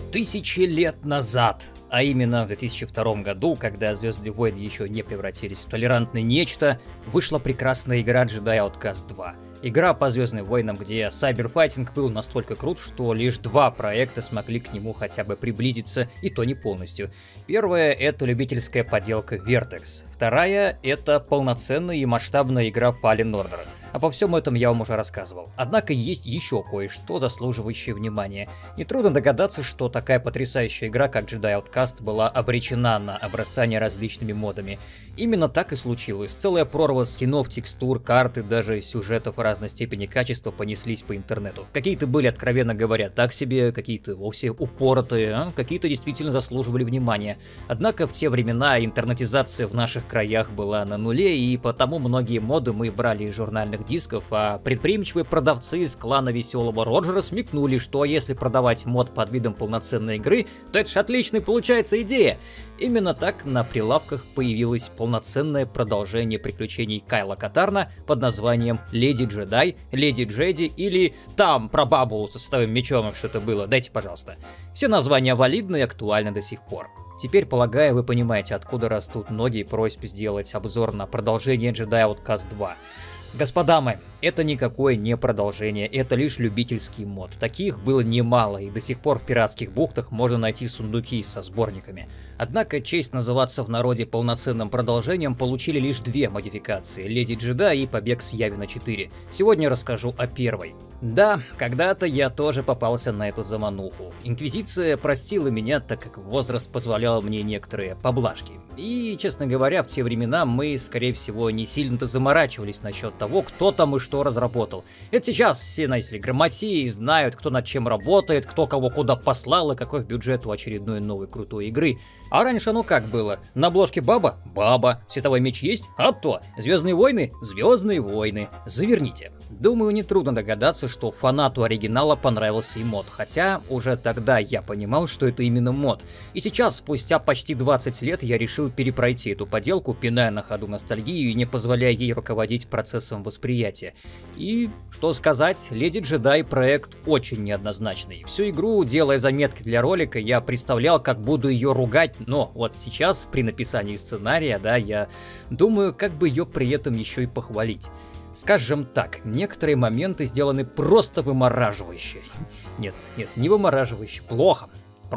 Тысячи лет назад, а именно в 2002 году, когда Звездные войны еще не превратились в толерантное нечто, вышла прекрасная игра Jedi Outcast 2. Игра по Звездным войнам, где сайберфайтинг был настолько крут, что лишь два проекта смогли к нему хотя бы приблизиться, и то не полностью. Первая — это любительская поделка Vertex. Вторая — это полноценная и масштабная игра Fallen Order. Обо всем этом я вам уже рассказывал. Однако есть еще кое-что, заслуживающее внимания. Нетрудно догадаться, что такая потрясающая игра, как Jedi Outcast, была обречена на обрастание различными модами. Именно так и случилось. Целая прорва скинов, текстур, карт и даже сюжетов разной степени качества понеслись по интернету. Какие-то были, откровенно говоря, так себе, какие-то вовсе упоротые, а какие-то действительно заслуживали внимания. Однако в те времена интернетизация в наших краях была на нуле, и потому многие моды мы брали из журнальных дисков, а предприимчивые продавцы из клана Веселого Роджера смекнули, что если продавать мод под видом полноценной игры, то это ж отличная получается идея. Именно так на прилавках появилось полноценное продолжение приключений Кайла Катарна под названием Леди Джедай, Леди Джеди или там про бабу со световым мечом что-то было, дайте пожалуйста. Все названия валидны и актуальны до сих пор. Теперь, полагаю, вы понимаете, откуда растут ноги и просьб сделать обзор на продолжение Jedi Outcast 2. Господа мои, это никакое не продолжение, это лишь любительский мод. Таких было немало, и до сих пор в пиратских бухтах можно найти сундуки со сборниками. Однако честь называться в народе полноценным продолжением получили лишь две модификации — Леди Джедай и Побег с Явина 4. Сегодня расскажу о первой. Да, когда-то я тоже попался на эту замануху. Инквизиция простила меня, так как возраст позволял мне некоторые поблажки. И, честно говоря, в те времена мы, скорее всего, не сильно-то заморачивались насчет того, кто там и что разработал. Это сейчас все, знаете ли, грамотеи знают, кто над чем работает, кто кого куда послал и какой бюджет у очередной новой крутой игры. А раньше оно как было? На обложке баба? Баба. Световой меч есть? А то. Звездные войны? Звездные войны. Заверните. Думаю, нетрудно догадаться, что фанату оригинала понравился и мод, хотя уже тогда я понимал, что это именно мод. И сейчас, спустя почти 20 лет, я решил перепройти эту поделку, пиная на ходу ностальгию и не позволяя ей руководить процессом восприятия. И, что сказать, Леди Джедай проект очень неоднозначный. Всю игру, делая заметки для ролика, я представлял, как буду ее ругать, но вот сейчас, при написании сценария, да, я думаю, как бы ее при этом еще и похвалить. Скажем так, некоторые моменты сделаны просто вымораживающе. Нет, не вымораживающе, плохо.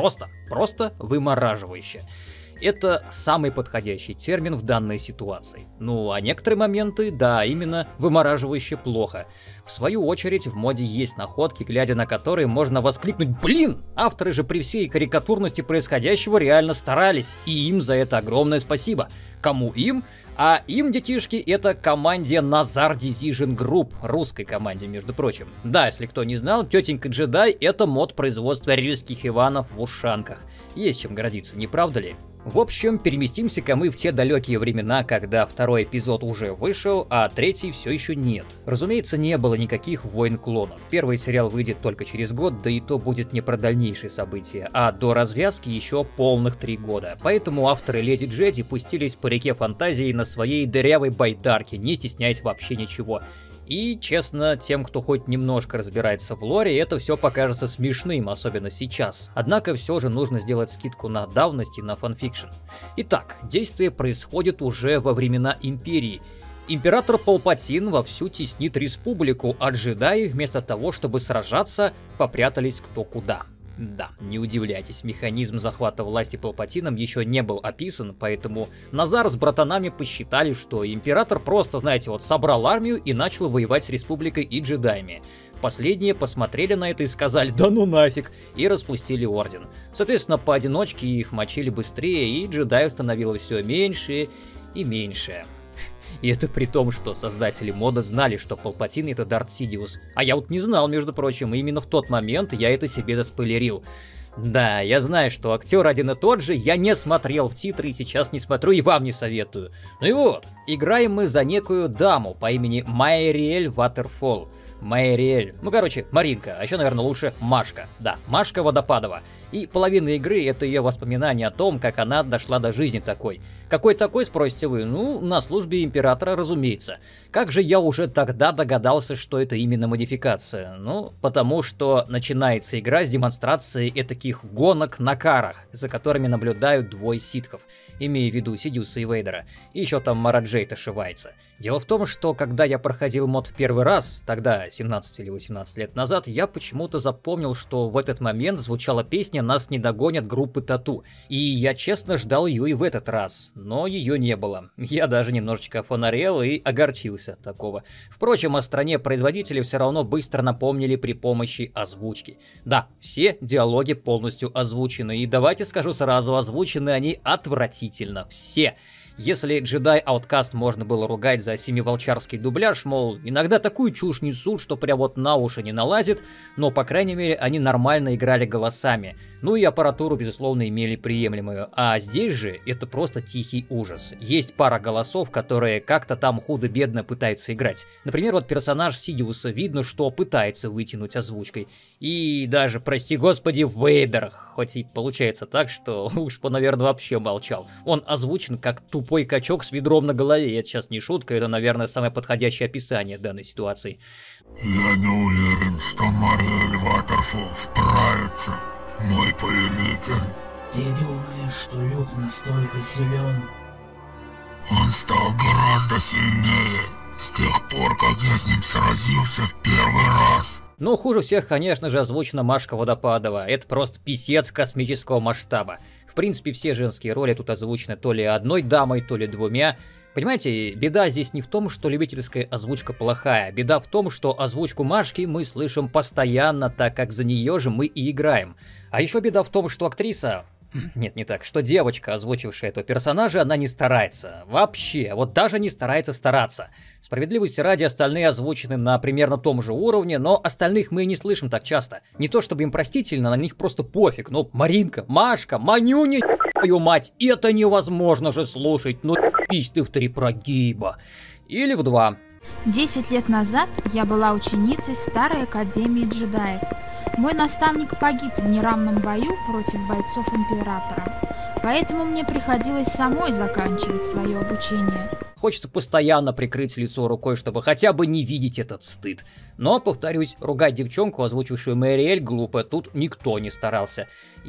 Просто вымораживающе. Это самый подходящий термин в данной ситуации. Ну, а некоторые моменты, да, именно вымораживающе плохо. В свою очередь, в моде есть находки, глядя на которые можно воскликнуть: блин, авторы же при всей карикатурности происходящего реально старались, и им за это огромное спасибо. Кому им? А им, детишки, это команде Nazar Decision Group, русской команде, между прочим. Да, если кто не знал, тетенька Джедай — это мод производства рильских Иванов в ушанках. Есть чем гордиться, не правда ли? В общем, переместимся-ка мы в те далекие времена, когда второй эпизод уже вышел, а третий все еще нет. Разумеется, не было никаких войн клонов. Первый сериал выйдет только через год, да и то будет не про дальнейшие события, а до развязки еще полных 3 года. Поэтому авторы Леди Джеди пустились по реке фантазии на своей дырявой байдарке, не стесняясь вообще ничего. И, честно, тем, кто хоть немножко разбирается в лоре, это все покажется смешным, особенно сейчас. Однако все же нужно сделать скидку на давность и на фанфикшн. Итак, действие происходит уже во времена Империи. Император Палпатин вовсю теснит республику, а джедаи вместо того, чтобы сражаться, попрятались кто куда. Да, не удивляйтесь, механизм захвата власти Палпатином еще не был описан, поэтому Назар с братанами посчитали, что император просто, знаете, вот собрал армию и начал воевать с республикой и джедаями. Последние посмотрели на это и сказали: да ну нафиг, и распустили орден. Соответственно, поодиночке их мочили быстрее, и джедаев становилось все меньше и меньше. И это при том, что создатели мода знали, что Палпатин — это Дарт Сидиус. А я вот не знал, между прочим, и именно в тот момент я это себе заспойлерил. Да, я знаю, что актер один и тот же, я не смотрел в титры и сейчас не смотрю и вам не советую. Ну и вот, играем мы за некую даму по имени Майриэль Ватерфолл. Майриэль. Ну, короче, Маринка, а еще, наверное, лучше Машка. Да, Машка Водопадова. И половина игры — это ее воспоминания о том, как она дошла до жизни такой. Какой такой, спросите вы? Ну, на службе императора, разумеется. Как же я уже тогда догадался, что это именно модификация? Ну, потому что начинается игра с демонстрации этаких эпических гонок на карах, за которыми наблюдают двое ситхов, имея в виду Сидиуса и Вейдера, и еще там Мара Джейд ошивается. Дело в том, что когда я проходил мод в первый раз, тогда 17 или 18 лет назад, я почему-то запомнил, что в этот момент звучала песня «Нас не догонят» группы Тату, и я честно ждал ее и в этот раз, но ее не было. Я даже немножечко фонарел и огорчился от такого. Впрочем, о стране производителей все равно быстро напомнили при помощи озвучки. Да, все диалоги полностью озвучены, и давайте скажу сразу, озвучены они отвратительно, все. Если Jedi Outcast можно было ругать за семиволчарский дубляж, мол, иногда такую чушь несут, что прям вот на уши не налазит, но, по крайней мере, они нормально играли голосами. Ну и аппаратуру, безусловно, имели приемлемую. А здесь же это просто тихий ужас. Есть пара голосов, которые как-то там худо-бедно пытаются играть. Например, вот персонаж Сидиуса видно, что пытается вытянуть озвучкой. И даже, прости господи, Вейдер, хоть и получается так, что уж бы, наверное, вообще молчал. Он озвучен как тупой качок с ведром на голове. И это сейчас не шутка, это, наверное, самое подходящее описание данной ситуации. Я не уверен, что Мариэль Ватерфул справится, мой повелитель. Ты думаешь, что Люк настолько силен? Он стал гораздо сильнее с тех пор, как я с ним сразился в первый раз. Но хуже всех, конечно же, озвучена Машка Водопадова. Это просто писец космического масштаба. В принципе, все женские роли тут озвучены то ли одной дамой, то ли двумя. Понимаете, беда здесь не в том, что любительская озвучка плохая. Беда в том, что озвучку Машки мы слышим постоянно, так как за нее же мы и играем. А еще беда в том, что актриса... Нет, не так, что девочка, озвучившая этого персонажа, она не старается. Вообще, вот даже не старается стараться. Справедливости ради, остальные озвучены на примерно том же уровне, но остальных мы и не слышим так часто. Не то чтобы им простительно, на них просто пофиг. Но Маринка, Машка, Манюня, твою мать, это невозможно же слушать. Ну пись ты в 3 прогиба. Или в 2. 10 лет назад я была ученицей Старой Академии джедаев. Мой наставник погиб в неравном бою против бойцов Императора, поэтому мне приходилось самой заканчивать свое обучение. Хочется постоянно прикрыть лицо рукой, чтобы хотя бы не видеть этот стыд. Но, повторюсь, ругать девчонку, озвучившую Мариэль, глупо, тут никто не старался.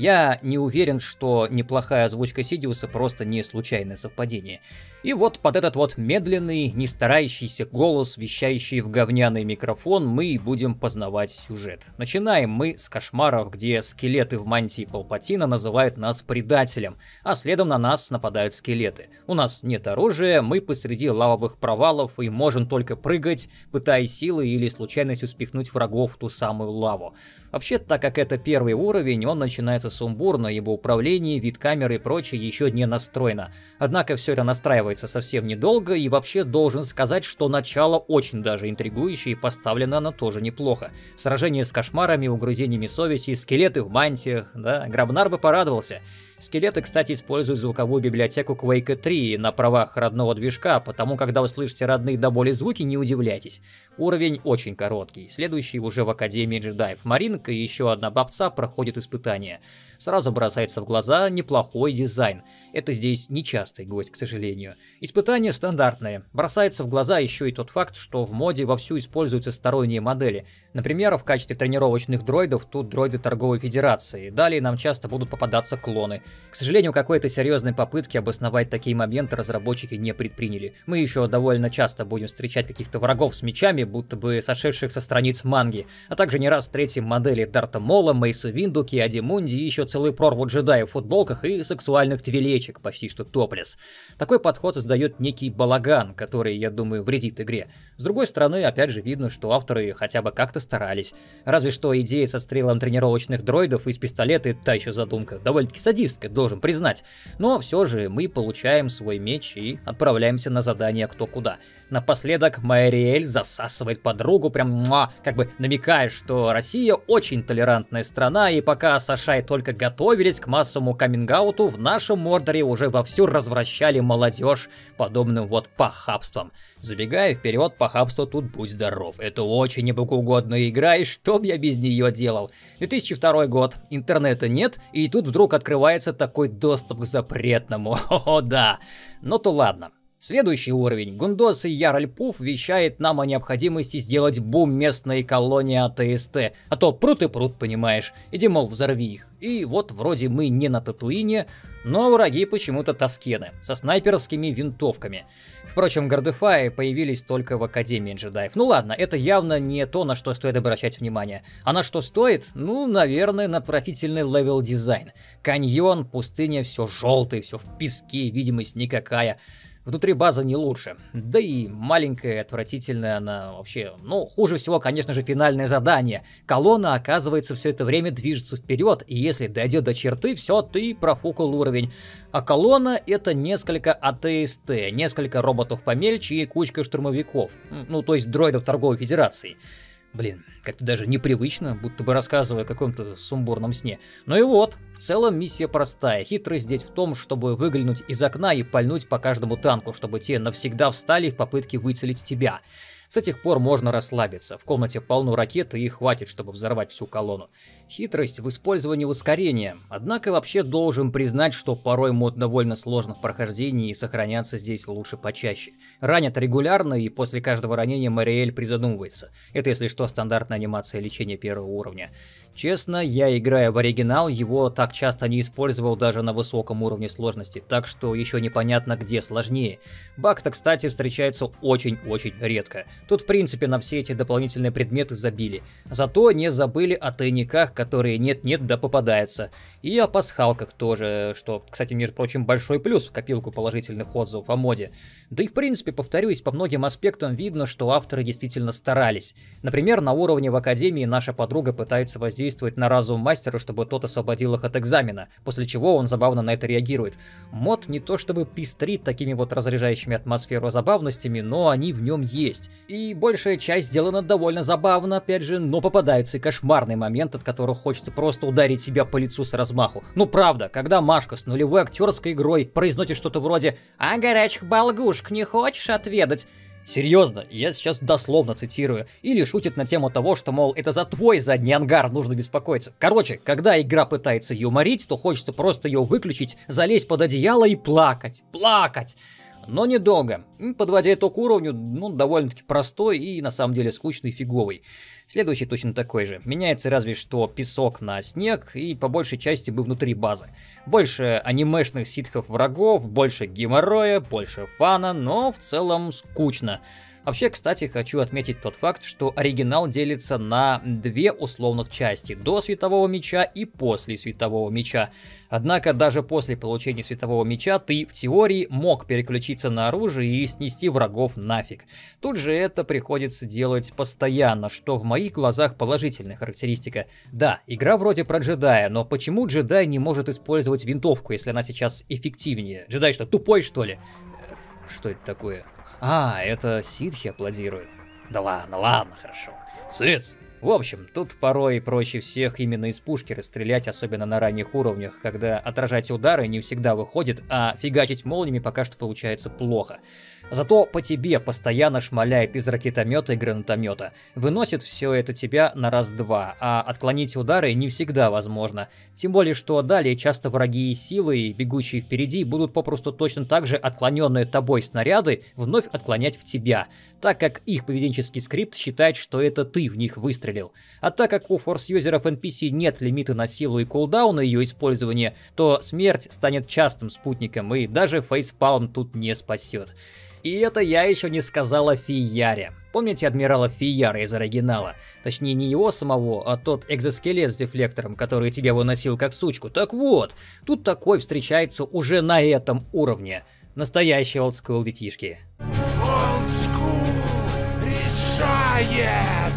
Я не уверен, что неплохая озвучка Сидиуса просто не случайное совпадение. И вот под этот вот медленный, не старающийся голос, вещающий в говняный микрофон, мы будем познавать сюжет. Начинаем мы с кошмаров, где скелеты в мантии Палпатина называют нас предателем, а следом на нас нападают скелеты. У нас нет оружия, мы посреди лавовых провалов и можем только прыгать, пытаясь силой или случайностью спихнуть врагов в ту самую лаву. Вообще, так как это первый уровень, он начинается сумбурно, ибо управление, вид камеры и прочее еще не настроено. Однако все это настраивается совсем недолго, и вообще должен сказать, что начало очень даже интригующее, и поставлено оно тоже неплохо. Сражение с кошмарами, угрызениями совести, скелеты в мантиях, да, Грабнар бы порадовался. Скелеты, кстати, используют звуковую библиотеку Quake 3 на правах родного движка, потому когда вы слышите родные до боли звуки, не удивляйтесь. Уровень очень короткий, следующий уже в Академии джедаев. Маринка и еще одна бабца проходят испытания. Сразу бросается в глаза неплохой дизайн. Это здесь нечастый гость, к сожалению. Испытания стандартные. Бросается в глаза еще и тот факт, что в моде вовсю используются сторонние модели. Например, в качестве тренировочных дроидов тут дроиды Торговой Федерации. Далее нам часто будут попадаться клоны. К сожалению, какой-то серьезной попытки обосновать такие моменты разработчики не предприняли. Мы еще довольно часто будем встречать каких-то врагов с мечами, будто бы сошедших со страниц манги, а также не раз встретим модели Дарта Мола, Мейса Винду, Киади Мунди и еще целую прорву джедаев в футболках и сексуальных твилечек, почти что топлес. Такой подход создает некий балаган, который, я думаю, вредит игре. С другой стороны, опять же видно, что авторы хотя бы как-то старались. Разве что идея со стрелом тренировочных дроидов из пистолета — та еще задумка, довольно-таки садистская, должен признать. Но все же мы получаем свой меч и отправляемся на задание кто куда. Напоследок Мариэль засасывает подругу, прям как бы намекая, что Россия очень толерантная страна, и пока Саша и только готовились к массовому каминг-ауту, в нашем Мордоре уже вовсю развращали молодежь подобным вот похабством. Забегая вперед, похабство тут будь здоров. Это очень небогоугодная игра, и что б я без нее делал? 2002 год, интернета нет, и тут вдруг открывается такой доступ к запретному. О, да. Ну то ладно. Следующий уровень. Гундос и Ярл Пуф вещает нам о необходимости сделать бум местной колонии АТСТ. А то прут и прут, понимаешь. Иди, мол, взорви их. И вот вроде мы не на Татуине, но враги почему-то таскены, со снайперскими винтовками. Впрочем, Гордефаи появились только в Академии джедаев. Ну ладно, это явно не то, на что стоит обращать внимание. А на что стоит? Ну, наверное, на отвратительный левел-дизайн. Каньон, пустыня, все желтое, все в песке, видимость никакая. Внутри база не лучше. Да и маленькая, отвратительная она вообще. Ну, хуже всего, конечно же, финальное задание. Колонна, оказывается, все это время движется вперед, и если дойдет до черты, все, ты профукал уровень. А колонна — это несколько АТСТ, несколько роботов помельче и кучка штурмовиков. Ну, то есть дроидов Торговой Федерации. Блин, как-то даже непривычно, будто бы рассказывая о каком-то сумбурном сне. Ну и вот, в целом миссия простая. Хитрость здесь в том, чтобы выглянуть из окна и пальнуть по каждому танку, чтобы те навсегда встали в попытке выцелить тебя. С этих пор можно расслабиться. В комнате полно ракет, и их хватит, чтобы взорвать всю колонну. Хитрость в использовании ускорения. Однако вообще должен признать, что порой мод довольно сложно в прохождении, и сохраняться здесь лучше почаще. Ранят регулярно, и после каждого ранения Мариэль призадумывается. Это, если что, стандартная анимация лечения первого уровня. Честно, я, играя в оригинал, его так часто не использовал даже на высоком уровне сложности, так что еще непонятно, где сложнее. Баг-то, кстати, встречается очень-очень редко. Тут, в принципе, на все эти дополнительные предметы забили. Зато не забыли о тайниках, которые нет-нет да попадаются. И о пасхалках тоже, что, кстати, между прочим, большой плюс в копилку положительных отзывов о моде. Да и, в принципе, повторюсь, по многим аспектам видно, что авторы действительно старались. Например, на уровне в Академии наша подруга пытается воздействовать на разум мастера, чтобы тот освободил их от экзамена, после чего он забавно на это реагирует. Мод не то чтобы пестрит такими вот разряжающими атмосферу забавностями, но они в нем есть. И большая часть сделана довольно забавно, опять же, но попадается и кошмарный момент, от которого хочется просто ударить себя по лицу с размаху. Ну правда, когда Машка с нулевой актерской игрой произносит что-то вроде «А горячих болгушек не хочешь отведать?» Серьезно, я сейчас дословно цитирую. Или шутит на тему того, что, мол, это за твой задний ангар нужно беспокоиться. Короче, когда игра пытается юморить, то хочется просто ее выключить, залезть под одеяло и плакать. Плакать! Но недолго. Подводя итог уровню, ну, довольно-таки простой и, на самом деле, скучный и фиговый. Следующий точно такой же. Меняется разве что песок на снег и по большей части бы внутри базы. Больше анимешных ситхов врагов, больше геморроя, больше фана, но в целом скучно. Вообще, кстати, хочу отметить тот факт, что оригинал делится на две условных части: до Светового Меча и после Светового Меча. Однако даже после получения Светового Меча ты в теории мог переключиться на оружие и снести врагов нафиг. Тут же это приходится делать постоянно, что в моих глазах положительная характеристика. Да, игра вроде про джедая, но почему джедай не может использовать винтовку, если она сейчас эффективнее? Джедай что, тупой что ли? Что это такое? А, это ситхи аплодируют. Да ладно, хорошо. Цыц! В общем, тут порой проще всех именно из пушки расстрелять, особенно на ранних уровнях, когда отражать удары не всегда выходит, а фигачить молниями пока что получается плохо. Зато по тебе постоянно шмаляет из ракетомета и гранатомета. Выносит все это тебя на раз-два, а отклонить удары не всегда возможно. Тем более, что далее часто враги и силы, бегущие впереди, будут попросту точно так же отклоненные тобой снаряды вновь отклонять в тебя, так как их поведенческий скрипт считает, что это ты в них выстрелил. А так как у форс-юзеров NPC нет лимита на силу и кулдаун на ее использование, то смерть станет частым спутником, и даже фейспалм тут не спасет. И это я еще не сказал о Фияре. Помните адмирала Фияра из оригинала? Точнее, не его самого, а тот экзоскелет с дефлектором, который тебя выносил как сучку. Так вот, тут такой встречается уже на этом уровне. Настоящие олдскул детишки. Олдскул решает!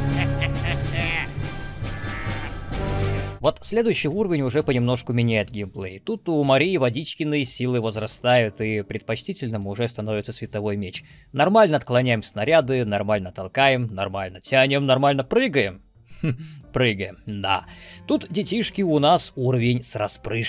Вот следующий уровень уже понемножку меняет геймплей. Тут у Марии Водичкиной силы возрастают, и предпочтительным уже становится Световой Меч. Нормально отклоняем снаряды, нормально толкаем, нормально тянем, нормально прыгаем. Прыгаем, да. Тут, детишки, у нас уровень с распрыжкой.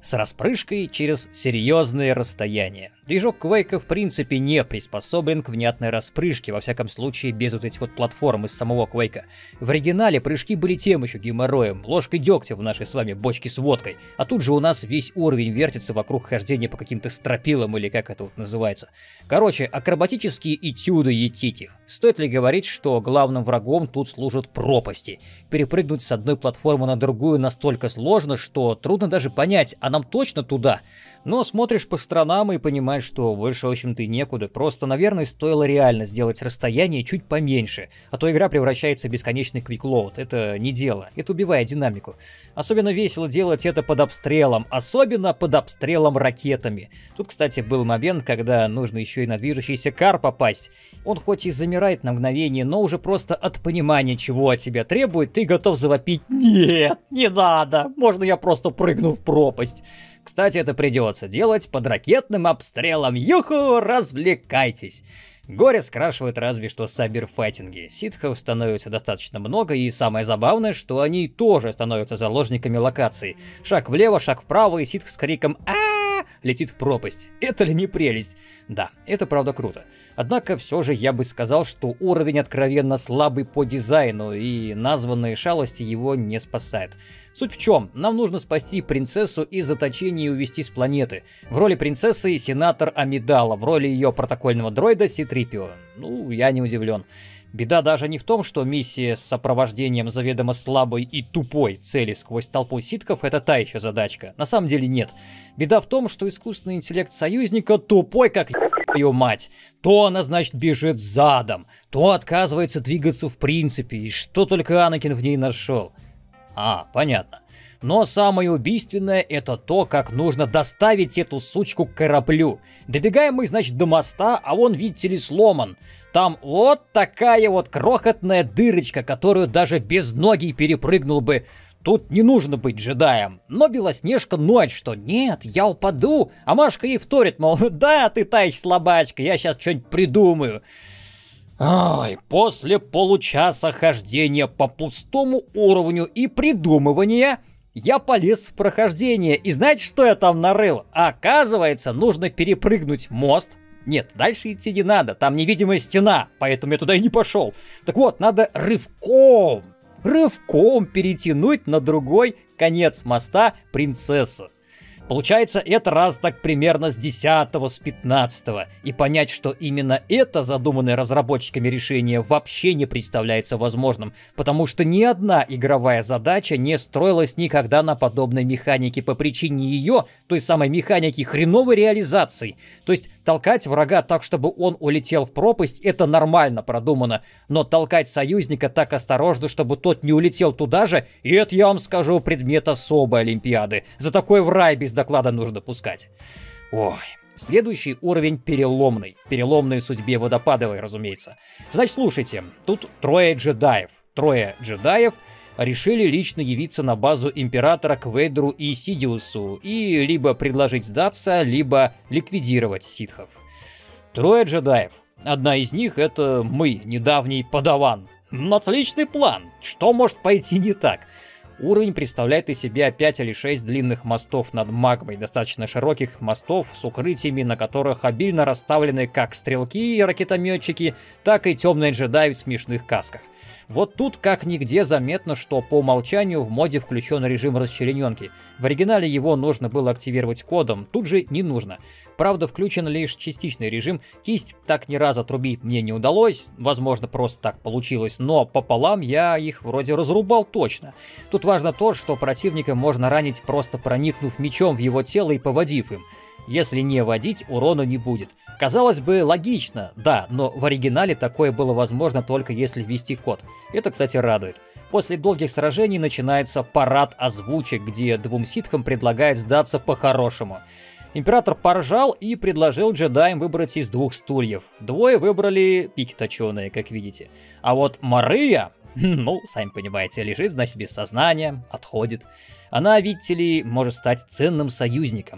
с распрыжкой через серьезные расстояния. Движок Quake в принципе не приспособлен к внятной распрыжке, во всяком случае без вот этих вот платформ из самого Quake. В оригинале прыжки были тем еще геморроем, ложкой дегтя в нашей с вами бочке с водкой, а тут же у нас весь уровень вертится вокруг хождения по каким-то стропилам или как это вот называется. Короче, акробатические этюды етить их. Стоит ли говорить, что главным врагом тут служат пропасти? Перепрыгнуть с одной платформы на другую настолько сложно, что трудно даже понять, а нам точно туда? Но смотришь по сторонам и понимаешь, что больше, в общем-то, и некуда. Просто, наверное, стоило реально сделать расстояние чуть поменьше, а то игра превращается в бесконечный квиклоуд. Это не дело, это убивает динамику. Особенно весело делать это под обстрелом, особенно под обстрелом ракетами. Тут, кстати, был момент, когда нужно еще и на движущийся кар попасть. Он хоть и замирает на мгновение, но уже просто от понимания, чего от тебя требует, ты готов завопить: «Нет, не надо, можно я просто прыгну в пропасть». Кстати, это придется делать под ракетным обстрелом. Юху, развлекайтесь! Горе скрашивают разве что саберфайтинги. Ситхов становится достаточно много, и самое забавное, что они тоже становятся заложниками локации. Шаг влево, шаг вправо, и ситх с криком «А-а-а!» летит в пропасть. Это ли не прелесть? Да, это правда круто. Однако все же я бы сказал, что уровень откровенно слабый по дизайну, и названные шалости его не спасают. Суть в чем? Нам нужно спасти принцессу из заточения и увезти с планеты. В роли принцессы сенатор Амидала, в роли ее протокольного дроида C-3PO. Ну, я не удивлен. Беда даже не в том, что миссия с сопровождением заведомо слабой и тупой цели сквозь толпу ситхов — это та еще задачка. На самом деле нет. Беда в том, что искусственный интеллект союзника тупой, как ее мать. То она, значит, бежит задом, то отказывается двигаться в принципе, и что только Анакин в ней нашел. А, понятно. Но самое убийственное — это то, как нужно доставить эту сучку к кораблю. Добегаем мы, значит, до моста, а он, видите ли, сломан. Там вот такая вот крохотная дырочка, которую даже без ноги перепрыгнул бы. Тут не нужно быть джедаем. Но Белоснежка ноет, что нет, я упаду. А Машка ей вторит, мол, да, ты та еще слабачка, я сейчас что-нибудь придумаю. Ой, после получаса хождения по пустому уровню и придумывания я полез в прохождение. И знаете, что я там нарыл? Оказывается, нужно перепрыгнуть мост. Нет, дальше идти не надо, там невидимая стена, поэтому я туда и не пошел. Так вот, надо рывком перетянуть на другой конец моста принцессу. Получается, это раз так примерно с 10-го, с 15-го. И понять, что именно это задуманное разработчиками решение вообще не представляется возможным, потому что ни одна игровая задача не строилась никогда на подобной механике по причине ее, той самой механики хреновой реализации. То есть толкать врага так, чтобы он улетел в пропасть, это нормально продумано, но толкать союзника так осторожно, чтобы тот не улетел туда же, и это, я вам скажу, предмет особой олимпиады. За такой в рай без доклада нужно пускать. Ой. Следующий уровень переломный. Переломной судьбе водопадовой, разумеется. Значит, слушайте, тут трое джедаев. Трое джедаев решили лично явиться на базу Императора к Вейдеру и Сидиусу и либо предложить сдаться, либо ликвидировать ситхов. Трое джедаев. Одна из них — это мы, недавний подаван. Отличный план. Что может пойти не так? Уровень представляет из себя 5 или 6 длинных мостов над магмой, достаточно широких мостов с укрытиями, на которых обильно расставлены как стрелки и ракетометчики, так и темные джедаи в смешных касках. Вот тут как нигде заметно, что по умолчанию в моде включен режим расчлененки. В оригинале его нужно было активировать кодом, тут же не нужно. Правда, включен лишь частичный режим, кисть так ни разу отрубить мне не удалось, возможно, просто так получилось, но пополам я их вроде разрубал точно. Тут важно то, что противника можно ранить, просто проникнув мечом в его тело и поводив им. Если не водить, урона не будет. Казалось бы, логично, да, но в оригинале такое было возможно только если ввести код. Это, кстати, радует. После долгих сражений начинается парад озвучек, где двум ситхам предлагают сдаться по-хорошему. Император поржал и предложил джедаям выбрать из двух стульев. Двое выбрали пики точеные, как видите. А вот Мария, ну, сами понимаете, лежит, значит, без сознания, отходит. Она, видите ли, может стать ценным союзником.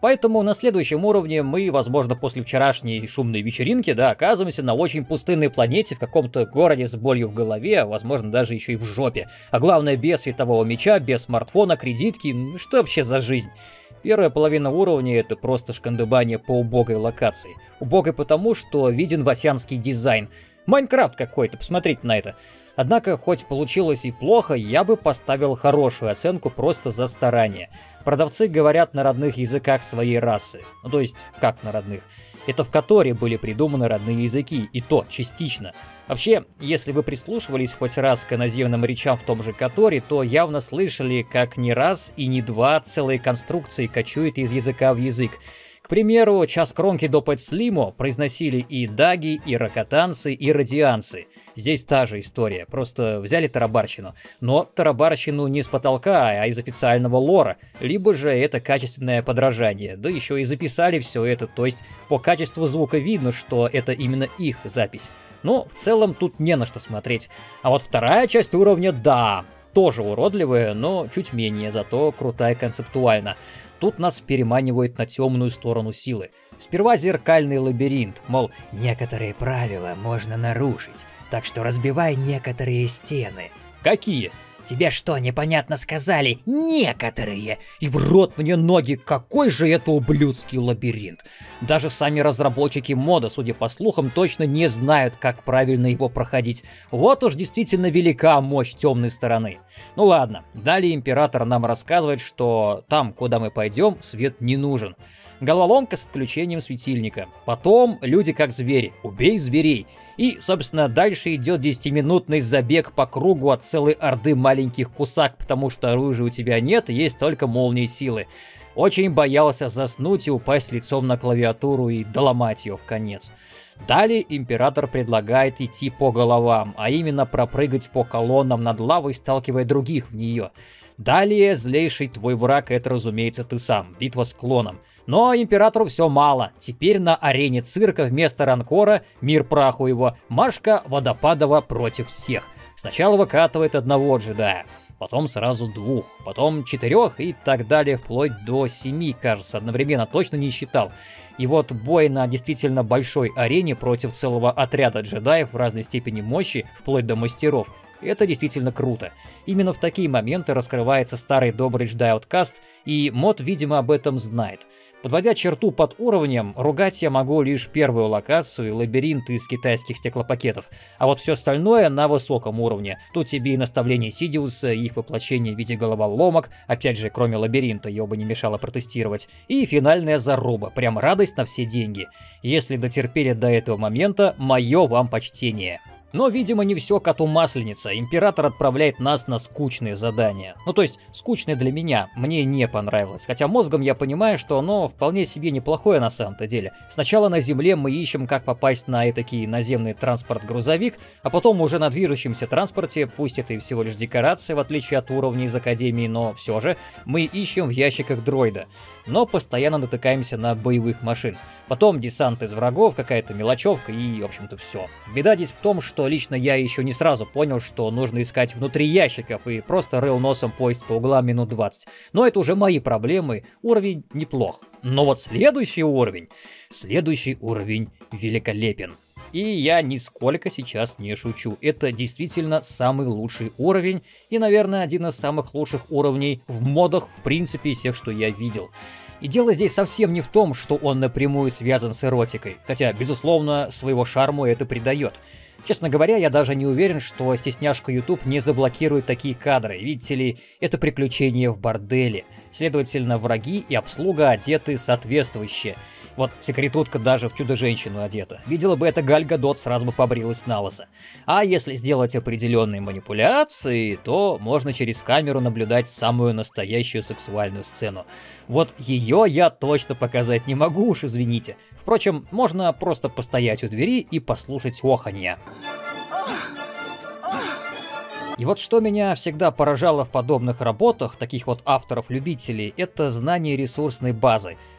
Поэтому на следующем уровне мы, возможно, после вчерашней шумной вечеринки, да, оказываемся на очень пустынной планете, в каком-то городе с болью в голове, а возможно даже еще и в жопе. А главное, без светового меча, без смартфона, кредитки, ну что вообще за жизнь? Первая половина уровня — это просто шкандыбание по убогой локации. Убогой потому, что виден васянский дизайн. Майнкрафт какой-то, посмотрите на это. Однако, хоть получилось и плохо, я бы поставил хорошую оценку просто за старание. Продавцы говорят на родных языках своей расы. Ну, то есть, как на родных? Это в Которе были придуманы родные языки, и то частично. Вообще, если вы прислушивались хоть раз к иноземным речам в том же Которе, то явно слышали, как не раз и не два целые конструкции кочуют из языка в язык. К примеру, час кромки до Пэтслимо произносили и даги, и ракотанцы, и радианцы. Здесь та же история, просто взяли тарабарщину. Но тарабарщину не с потолка, а из официального лора. Либо же это качественное подражание. Да еще и записали все это, то есть по качеству звука видно, что это именно их запись. Но в целом тут не на что смотреть. А вот вторая часть уровня, да, тоже уродливая, но чуть менее, зато крутая концептуально. Тут нас переманивает на темную сторону силы. Сперва зеркальный лабиринт, мол, некоторые правила можно нарушить, так что разбивай некоторые стены. Какие? Тебе что, непонятно сказали? Некоторые! И в рот мне ноги, какой же это ублюдский лабиринт! Даже сами разработчики мода, судя по слухам, точно не знают, как правильно его проходить. Вот уж действительно велика мощь темной стороны. Ну ладно, далее император нам рассказывает, что там, куда мы пойдем, свет не нужен. Головоломка с отключением светильника. Потом люди как звери. Убей зверей. И, собственно, дальше идет 10-минутный забег по кругу от целой орды маленьких кусак, потому что оружия у тебя нет, есть только молнии силы. Очень боялся заснуть и упасть лицом на клавиатуру и доломать ее в конец. Далее император предлагает идти по головам, а именно пропрыгать по колоннам над лавой, сталкивая других в нее. Далее злейший твой враг — это, разумеется, ты сам, битва с клоном. Но императору все мало. Теперь на арене цирка вместо ранкора, мир праху его, Машка Водопадова против всех. Сначала выкатывает одного джедая, потом сразу двух, потом 4 и так далее, вплоть до 7, кажется, одновременно, точно не считал. И вот бой на действительно большой арене против целого отряда джедаев в разной степени мощи, вплоть до мастеров, это действительно круто. Именно в такие моменты раскрывается старый добрый джедай-ауткаст, и мод, видимо, об этом знает. Подводя черту под уровнем, ругать я могу лишь первую локацию и лабиринт из китайских стеклопакетов, а вот все остальное на высоком уровне. Тут тебе и наставление Сидиуса, и их воплощение в виде головоломок, опять же, кроме лабиринта, ее бы не мешало протестировать, и финальная заруба, прям радость на все деньги. Если дотерпели до этого момента, мое вам почтение. Но, видимо, не все коту масленица. Император отправляет нас на скучные задания. Ну, то есть, скучные для меня. Мне не понравилось. Хотя мозгом я понимаю, что оно вполне себе неплохое на самом-то деле. Сначала на Земле мы ищем, как попасть на этакий наземный транспорт-грузовик, а потом уже на движущемся транспорте, пусть это и всего лишь декорация, в отличие от уровней из Академии, но все же, мы ищем в ящиках дроида. Но постоянно натыкаемся на боевых машин. Потом десант из врагов, какая-то мелочевка и, в общем-то, все. Беда здесь в том, что лично я еще не сразу понял, что нужно искать внутри ящиков, и просто рыл носом поезд по углам минут 20. Но это уже мои проблемы, уровень неплох. Но вот следующий уровень великолепен. И я нисколько сейчас не шучу. Это действительно самый лучший уровень и, наверное, один из самых лучших уровней в модах, в принципе, из всех, что я видел. И дело здесь совсем не в том, что он напрямую связан с эротикой, хотя, безусловно, своего шарму это придает. Честно говоря, я даже не уверен, что стесняшка YouTube не заблокирует такие кадры, видите ли, это приключение в борделе. Следовательно, враги и обслуга одеты соответствующе. Вот секретутка даже в Чудо-женщину одета. Видела бы это Галь Гадот, сразу бы побрилась на лысо. А если сделать определенные манипуляции, то можно через камеру наблюдать самую настоящую сексуальную сцену. Вот ее я точно показать не могу, уж извините. Впрочем, можно просто постоять у двери и послушать оханье. И вот что меня всегда поражало в подобных работах, таких вот авторов-любителей, это знание ресурсной базы.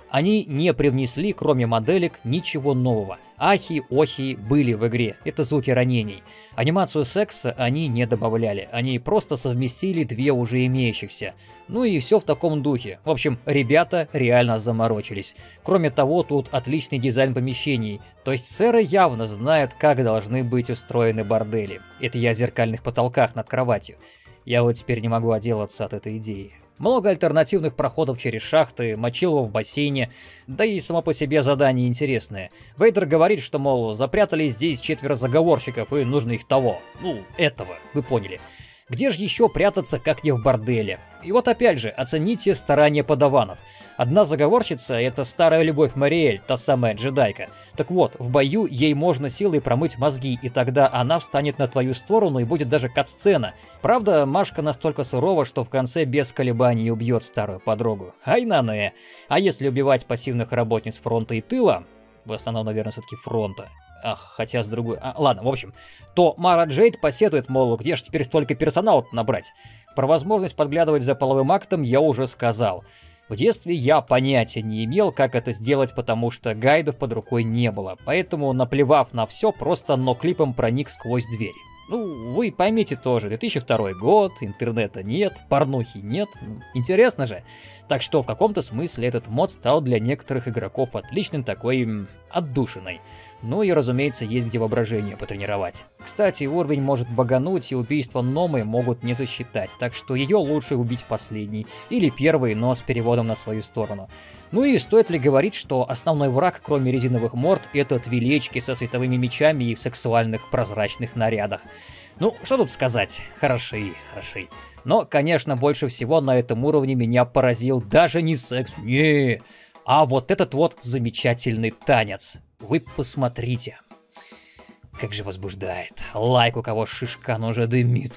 Они не привнесли, кроме моделек, ничего нового. Ахи-охи были в игре, это звуки ранений. Анимацию секса они не добавляли, они просто совместили две уже имеющихся. Ну и все в таком духе. В общем, ребята реально заморочились. Кроме того, тут отличный дизайн помещений. То есть сэры явно знают, как должны быть устроены бордели. Это я о зеркальных потолках над кроватью. Я вот теперь не могу отделаться от этой идеи. Много альтернативных проходов через шахты, мочилово в бассейне, да и само по себе задание интересное. Вейдер говорит, что, мол, запрятали здесь 4 заговорщиков и нужно их того. Ну, этого, вы поняли. Где же еще прятаться, как не в борделе? И вот опять же, оцените старания подаванов. Одна заговорщица — это старая любовь Мариэль, та самая джедайка. Так вот, в бою ей можно силой промыть мозги, и тогда она встанет на твою сторону и будет даже кат-сцена. Правда, Машка настолько сурова, что в конце без колебаний убьет старую подругу. Ай-на-не. А если убивать пассивных работниц фронта и тыла, в основном, наверное, все-таки фронта, хотя с другой... ладно, в общем, то Мара Джейд посетует, мол, где же теперь столько персонала набрать? Про возможность подглядывать за половым актом я уже сказал. В детстве я понятия не имел, как это сделать, потому что гайдов под рукой не было. Поэтому, наплевав на все, просто ноклипом проник сквозь дверь. Ну, вы поймите тоже, 2002 год, интернета нет, порнухи нет, интересно же. Так что в каком-то смысле этот мод стал для некоторых игроков отличным такой отдушиной. Ну и, разумеется, есть где воображение потренировать. Кстати, уровень может багануть, и убийство Номы могут не засчитать, так что ее лучше убить последний, или первый, но с переводом на свою сторону. Ну и стоит ли говорить, что основной враг, кроме резиновых морд, это твилечки со световыми мечами и в сексуальных прозрачных нарядах. Ну, что тут сказать, хороши. Но, конечно, больше всего на этом уровне меня поразил даже не секс, не, а вот этот вот замечательный танец. Вы посмотрите. Как же возбуждает. Лайк, у кого шишка, но уже дымит.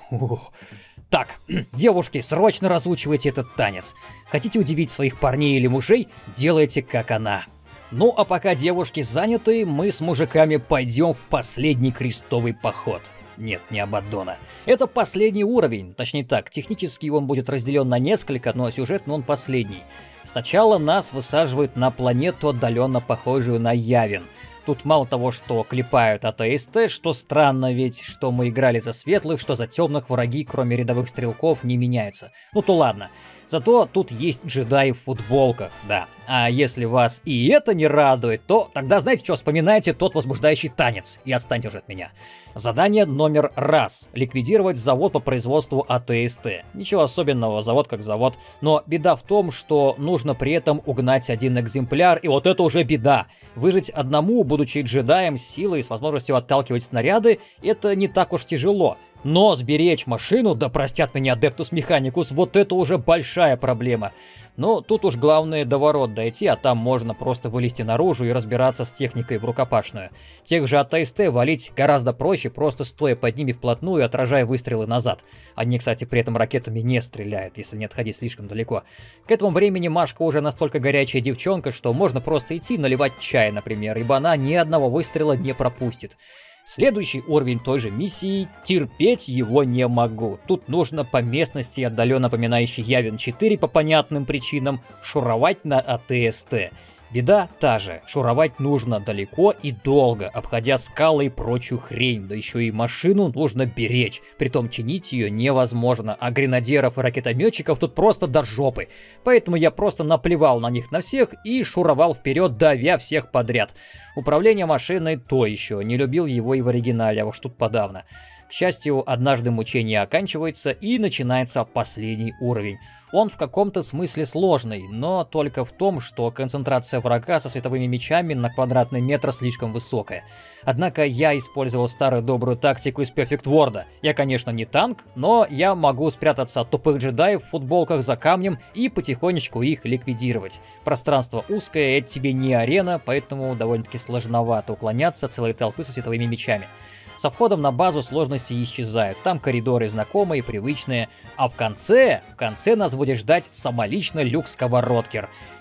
Так, девушки, срочно разучивайте этот танец. Хотите удивить своих парней или мужей, делайте как она. Ну а пока девушки заняты, мы с мужиками пойдем в последний крестовый поход. Нет, не Абаддона. Это последний уровень, точнее так, технически он будет разделен на несколько, но сюжетно он последний. Сначала нас высаживают на планету, отдаленно похожую на Явин. Тут мало того, что клепают АТСТ, что странно, ведь что мы играли за светлых, что за темных, враги, кроме рядовых стрелков, не меняются. Ну то ладно. Зато тут есть джедаи в футболках, да. А если вас и это не радует, то тогда знаете что, вспоминайте тот возбуждающий танец и отстаньте уже от меня. Задание номер 1. Ликвидировать завод по производству АТСТ. Ничего особенного, завод как завод. Но беда в том, что нужно при этом угнать один экземпляр, и вот это уже беда. Выжить одному, будучи джедаем с силой и с возможностью отталкивать снаряды, это не так уж тяжело. Но сберечь машину, да простят меня Адептус Механикус, вот это уже большая проблема. Но тут уж главное до ворот дойти, а там можно просто вылезти наружу и разбираться с техникой в рукопашную. Тех же АТСТ валить гораздо проще, просто стоя под ними вплотную и отражая выстрелы назад. Они, кстати, при этом ракетами не стреляют, если не отходить слишком далеко. К этому времени Машка уже настолько горячая девчонка, что можно просто идти наливать чай, например, ибо она ни одного выстрела не пропустит. Следующий уровень той же миссии, терпеть его не могу. Тут нужно по местности, отдаленно напоминающей Явин 4 по понятным причинам, шуровать на АТСТ. Беда та же, шуровать нужно далеко и долго, обходя скалы и прочую хрень, да еще и машину нужно беречь, притом чинить ее невозможно, а гренадеров и ракетометчиков тут просто до жопы. Поэтому я просто наплевал на них на всех и шуровал вперед, давя всех подряд. Управление машиной то еще, не любил его и в оригинале, а уж тут подавно. К счастью, однажды мучение оканчивается и начинается последний уровень. Он в каком-то смысле сложный, но только в том, что концентрация врага со световыми мечами на квадратный метр слишком высокая. Однако я использовал старую добрую тактику из Perfect World. Я, конечно, не танк, но я могу спрятаться от тупых джедаев в футболках за камнем и потихонечку их ликвидировать. Пространство узкое, это тебе не арена, поэтому довольно-таки сложновато уклоняться от целой толпы со световыми мечами. Со входом на базу сложности исчезают, там коридоры знакомые, привычные, а в конце нас будет ждать самолично Люк Сковородкер.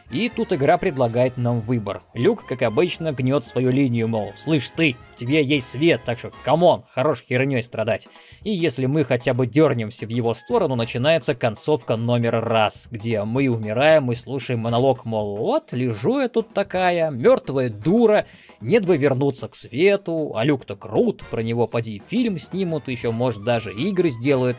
И тут игра предлагает нам выбор. Люк, как обычно, гнет свою линию, мол, слышь ты, в тебе есть свет, так что камон, хорош херней страдать. И если мы хотя бы дернемся в его сторону, начинается концовка номер раз, где мы умираем и слушаем монолог, мол, вот, лежу я тут такая, мертвая дура, нет бы вернуться к свету, а Люк-то крут, про него поди фильм снимут, еще может даже игры сделают.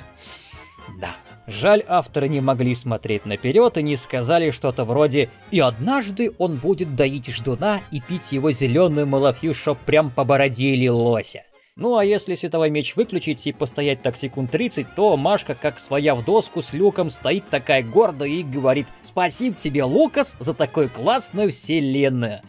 Да. Жаль, авторы не могли смотреть наперед и не сказали что-то вроде «И однажды он будет доить ждуна и пить его зеленую малафью, чтоб прям по бороде лилося». Ну а если световой меч выключить и постоять так секунд 30, то Машка, как своя в доску с Люком, стоит такая гордо и говорит «Спасибо тебе, Лукас, за такую классную вселенную».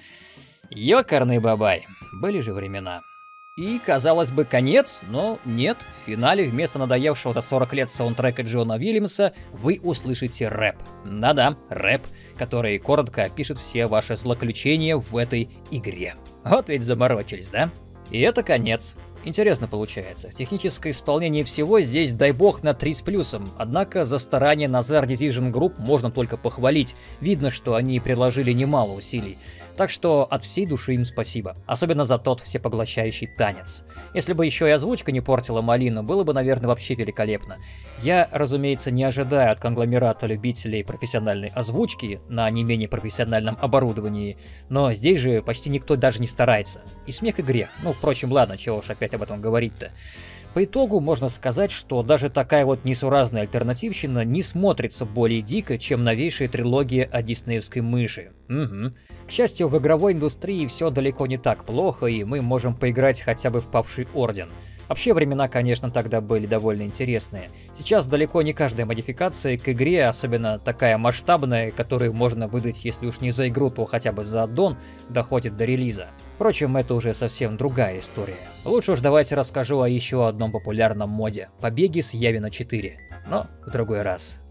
Ёкарный бабай, были же времена. И, казалось бы, конец, но нет. В финале вместо надоевшего за 40 лет саундтрека Джона Уильямса вы услышите рэп. Да-да, рэп, который коротко опишет все ваши злоключения в этой игре. Вот ведь заморочились, да? И это конец. Интересно получается. Техническое исполнение всего здесь, дай бог, на 3 с плюсом. Однако за старания Nazar Decision Group можно только похвалить. Видно, что они приложили немало усилий. Так что от всей души им спасибо. Особенно за тот всепоглощающий танец. Если бы еще и озвучка не портила малину, было бы, наверное, вообще великолепно. Я, разумеется, не ожидаю от конгломерата любителей профессиональной озвучки на не менее профессиональном оборудовании, но здесь же почти никто даже не старается. И смех и грех. Ну, впрочем, ладно, чего уж опять об этом говорить-то. По итогу можно сказать, что даже такая вот несуразная альтернативщина не смотрится более дико, чем новейшая трилогия о диснеевской мыши. Угу. К счастью, в игровой индустрии все далеко не так плохо, и мы можем поиграть хотя бы в Павший Орден. Вообще времена, конечно, тогда были довольно интересные. Сейчас далеко не каждая модификация к игре, особенно такая масштабная, которую можно выдать, если уж не за игру, то хотя бы за аддон, доходит до релиза. Впрочем, это уже совсем другая история. Лучше уж давайте расскажу о еще одном популярном моде – побеге с Явина 4. Но в другой раз.